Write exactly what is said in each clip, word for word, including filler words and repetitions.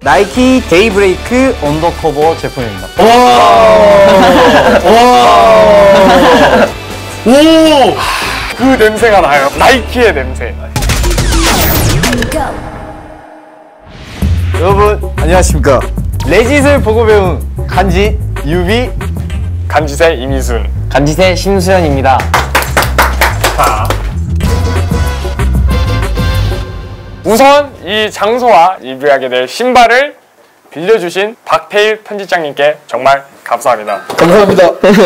나이키 데이브레이크 언더커버 제품입니다. 오! 오! 오! 그 냄새가 나요. 나이키의 냄새. 여러분 안녕하십니까. 레짓을 보고 배운 간지 유비 간지새 이미순 간지새 심수현입니다. 자, 우선 이 장소와 리뷰하게 될 신발을 빌려주신 박태일 편집장님께 정말 감사합니다. 감사합니다.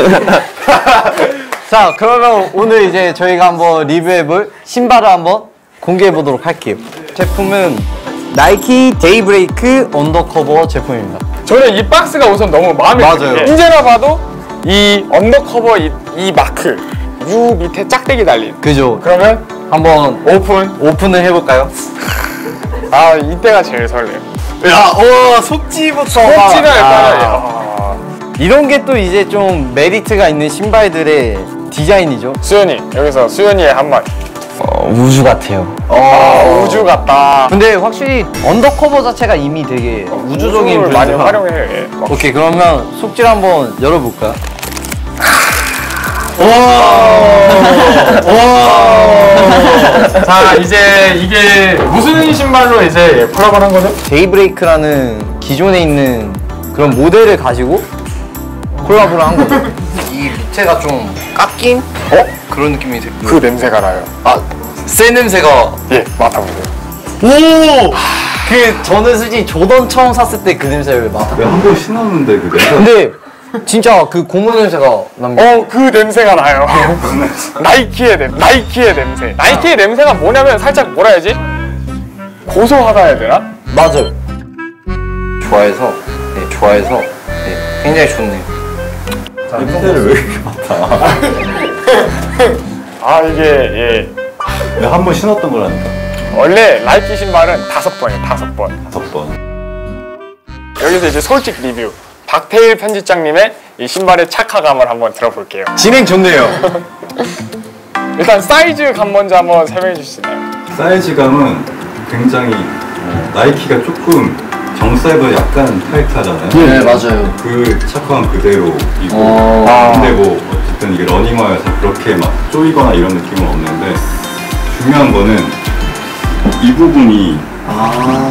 자, 그러면 오늘 이제 저희가 한번 리뷰해볼 신발을 한번 공개해보도록 할게요. 제품은 나이키 데이브레이크 언더커버 제품입니다. 저는 이 박스가 우선 너무 마음에 드는 게 언제나 봐도 이 언더커버 이, 이 마크 U 밑에 짝대기 달린. 그죠. 그러면 한번 오픈 오픈을 해볼까요? 아, 이때가 제일 설레요. 야, 오, 속지부터 속지가 일단 아, 이런 게 또 이제 좀 메리트가 있는 신발들의 디자인이죠. 수현이, 여기서 수현이의 한마디. 어, 우주 같아요. 아, 우주 같다. 근데 확실히 언더커버 자체가 이미 되게 어, 우주적인 우주를 많이 브랜드라. 활용해요. 예. 오케이, 그러면 속질 한번 열어볼까요? 와! 자, 이제 이게 무슨 신발로 이제 콜라보를 한 거죠? 데이브레이크라는 기존에 있는 그런 모델을 가지고 콜라보를 한 거죠. 이 밑에가 좀 깎인? 어? 그런 느낌이 들고. 그 냄새가 나요. 아, 새 냄새가. 예, 맡아보세요. 오! 그 저는 솔직히 조던 처음 샀을 때 그 냄새를 맡아. 내가 한 번 신었는데 그 냄새. 근데 진짜 그 고무 냄새가 납니다. 어, 그 냄새가 나요. 나이키의 냄새. 나이키의 냄새. 나이키의 냄새가 뭐냐면 살짝 뭐라 해야지? 고소하다 해야 되나? 맞아요. 좋아해서, 네, 좋아해서, 네, 굉장히 좋네요. 냄새를 왜 이렇게 맡아? 아, 이게 예. 내가 한 번 신었던 거라니까. 원래 나이키 신발은 다섯 번이에요. 다섯 번. 다섯 번. 여기서 이제 솔직 리뷰. 박태일 편집장님의 이 신발의 착화감을 한번 들어볼게요. 진행 좋네요. 일단 사이즈 감 먼저 한번 설명해 주실 수 있나요? 사이즈감은 굉장히 어, 나이키가 조금 정사이즈보다 약간 타이트하잖아요. 네, 맞아요. 그 착화감 그대로이고. 어... 근데 뭐 어쨌든 이게 러닝화여서 그렇게 막 쪼이거나 이런 느낌은 없는데 중요한 거는 이 부분이 아,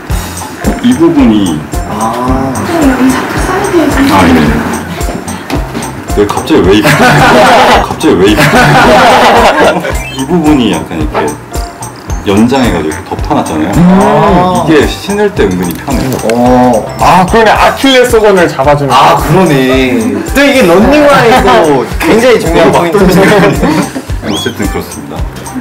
이 부분이 아, 아, 네. 왜 갑자기 왜 이렇게 갑자기 왜 이렇게 이 부분이 약간 이렇게 연장해가지고 이렇게 덮어놨잖아요. 아 이게 신을 때 은근히 편해요. 어, 아, 그러네. 아킬레스건을 잡아주는. 아, 그러네. 또 이게 런닝화에도 굉장히 중요한 포인트죠. 어쨌든 그렇습니다.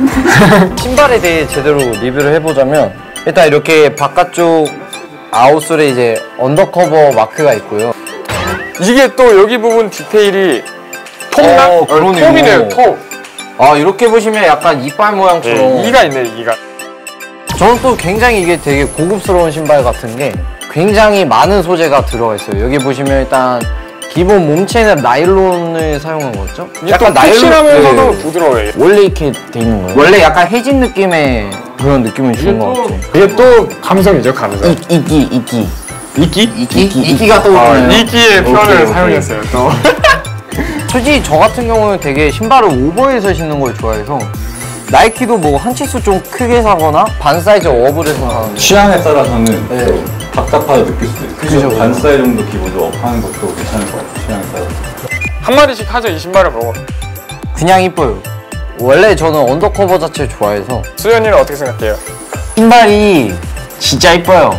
신발에 대해 제대로 리뷰를 해보자면 일단 이렇게 바깥쪽 아웃솔에 이제 언더커버 마크가 있고요. 이게 또 여기 부분 디테일이 톱나? 어, 그러네요. 톱이네요, 톱. 아, 이렇게 보시면 약간 이빨 모양처럼. 예, 이가 있네, 이가. 저는 또 굉장히 이게 되게 고급스러운 신발 같은 게 굉장히 많은 소재가 들어가 있어요. 여기 보시면 일단 기본 몸체는 나일론을 사용한 거죠? 약간 푹신하면서도 네. 부드러워요. 원래 이렇게 돼 있는 거예요? 원래 약간 해진 느낌의 그런 느낌을 주는 것 같아요. 이게 또 감성이죠, 감성. 이, 이끼, 이끼. 이끼? 이끼? 이끼가 떠오르네요. 아, 이끼의 표현을 오케이, 오케이. 사용했어요, 또. 솔직히 저 같은 경우는 되게 신발을 오버해서 신는 걸 좋아해서 나이키도 뭐 한 치수 좀 크게 사거나 반 사이즈 업을 해서 사는데 취향에 따라서는 네. 답답하다 느낄 수도 있어요. 그죠. 반 사이즈 정도 기본적으로 업하는 것도 괜찮을 것 같아요. 취향에 따라서. 한마디씩 하죠, 이 신발을 보고. 그냥 이뻐요. 원래 저는 언더커버 자체를 좋아해서 수현이는 어떻게 생각해요? 신발이 진짜 이뻐요.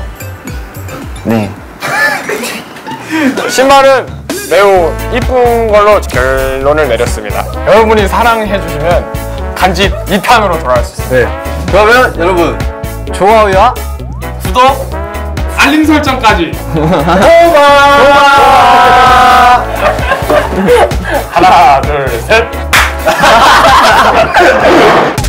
네. 신발은 매우 이쁜 걸로 결론을 내렸습니다. 여러분이 사랑해 주시면 간집 이 탄으로 돌아갈 수 있어요. 네. 그러면 여러분 좋아요와 구독, 알림 설정까지. 고마. 하나, 둘, 셋.